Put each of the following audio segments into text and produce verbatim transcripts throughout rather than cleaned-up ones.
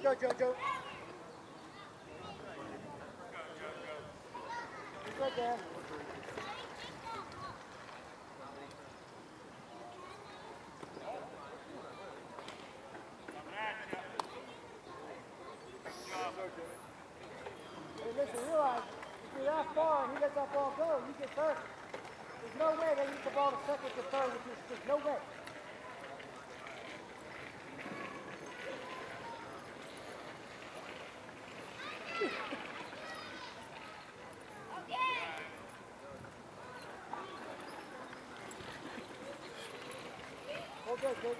go, Jojo. Good there. Hey, listen, realize, if you're that far and he lets that ball go, you get third. There's no way they use the ball to second to third, which is, there's no way. Okay, good.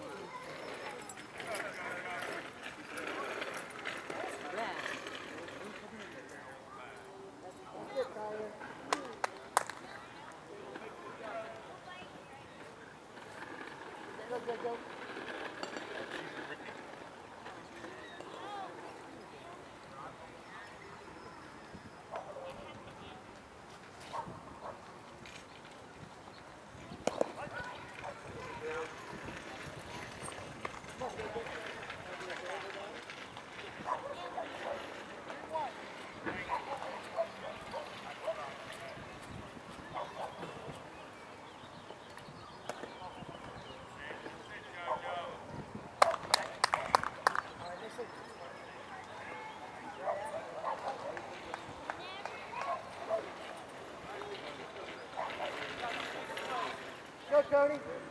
That's it, Tyhir. Go, go, go. Go, Tony.